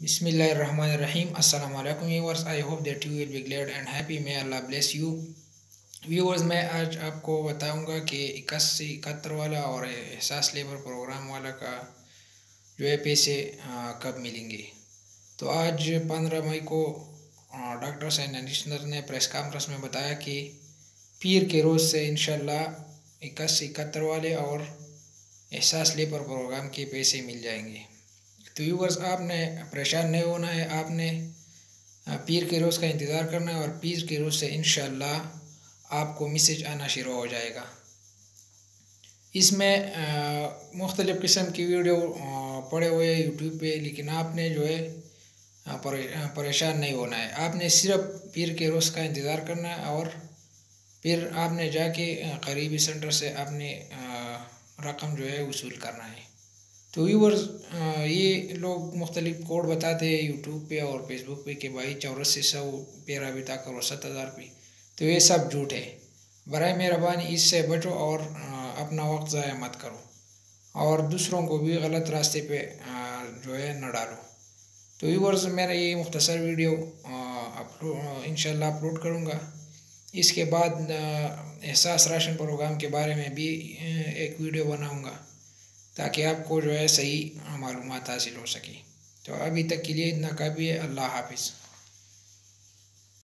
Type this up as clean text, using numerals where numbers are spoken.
Bismillahirrahmanirrahim. Assalamu alaikum viewers. I hope that you will be glad and happy. May Allah bless you. Viewers, मैं आज आपको बताऊंगा कि 21 से 71 वाला और एहसास लेबर प्रोग्राम वाला का जो है पैसे कब मिलेंगे। तो आज 15 मई को डॉक्टर सैन एडिशनर ने प्रेस कॉन्फ्रेंस में बताया कि पीर के रोज़ से इंशाल्लाह 21 से 71 वाले और एहसास लेबर प्रोग्राम के पैसे मिल जाएंगे। तो व्यूवर्स, आपने परेशान नहीं होना है, आपने पीर के रोज़ का इंतज़ार करना है और पीर के रोज़ से इंशाल्लाह आपको मैसेज आना शुरू हो जाएगा। इसमें मुख्तलिफ़ किस्म की वीडियो पड़े हुए हैं यूट्यूब पे, लेकिन आपने जो है परेशान नहीं होना है। आपने सिर्फ पीर के रोज़ का इंतज़ार करना है और फिर आपने जाके करीबी सेंटर से अपने रकम जो है वसूल करना है। तो व्यूवर्स, ये लोग मुख्तलिफ़ कोड बताते हैं यूट्यूब पे और फेसबुक पे कि भाई 8400 पे राबिता करो 7000 पे, तो ये सब झूठ है। बराए मेहरबानी इससे बचो और अपना वक्त ज़ाया मत करो और दूसरों को भी गलत रास्ते पे जो है न डालो। तो व्यूवर्स, मेरा ये मुख्तसर वीडियो इंशाल्लाह अपलोड करूँगा। इसके बाद एहसास राशन प्रोग्राम के बारे में भी एक वीडियो बनाऊँगा ताकि आपको जो है सही मालूमात हासिल हो सके। तो अभी तक के लिए इतना काफ़ी है। अल्लाह हाफिज़।